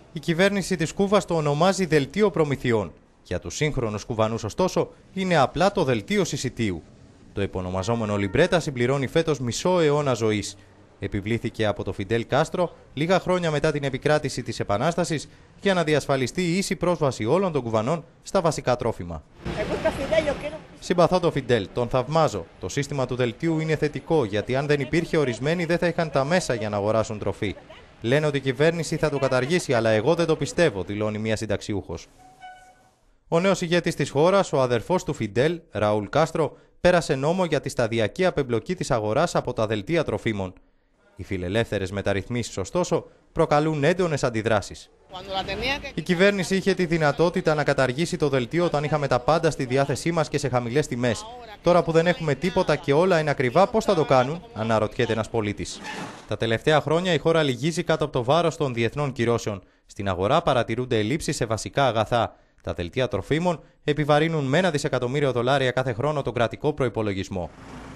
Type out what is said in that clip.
Η κυβέρνηση της Κούβας το ονομάζει δελτίο προμηθειών. Για τους σύγχρονους Κουβανούς, ωστόσο, είναι απλά το δελτίο συσιτίου. Το επωνομαζόμενο λιμπρέτα συμπληρώνει φέτος μισό αιώνα ζωής. Επιβλήθηκε από το Φιντέλ Κάστρο λίγα χρόνια μετά την επικράτηση της Επανάστασης για να διασφαλιστεί η ίση πρόσβαση όλων των Κουβανών στα βασικά τρόφιμα. Συμπαθώ τον Φιντέλ, τον θαυμάζω. Το σύστημα του δελτίου είναι θετικό, γιατί αν δεν υπήρχε, ορισμένοι δεν θα είχαν τα μέσα για να αγοράσουν τροφή. Λένε ότι η κυβέρνηση θα το καταργήσει, αλλά εγώ δεν το πιστεύω, δηλώνει μία συνταξιούχος. Ο νέος ηγέτης της χώρας, ο αδερφός του Φιντέλ, Ραούλ Κάστρο, πέρασε νόμο για τη σταδιακή απεμπλοκή της αγοράς από τα δελτία τροφίμων. Οι φιλελεύθερες μεταρρυθμίσεις, ωστόσο, προκαλούν έντονες αντιδράσεις. Η κυβέρνηση είχε τη δυνατότητα να καταργήσει το δελτίο όταν είχαμε τα πάντα στη διάθεσή μας και σε χαμηλές τιμές. Τώρα που δεν έχουμε τίποτα και όλα είναι ακριβά, πώς θα το κάνουν, αναρωτιέται ένας πολίτης. Τα τελευταία χρόνια η χώρα λυγίζει κάτω από το βάρος των διεθνών κυρώσεων. Στην αγορά παρατηρούνται ελλείψεις σε βασικά αγαθά. Τα δελτία τροφίμων επιβαρύνουν με $1 δισεκατομμύριο κάθε χρόνο τον κρατικό προϋπολογισμό.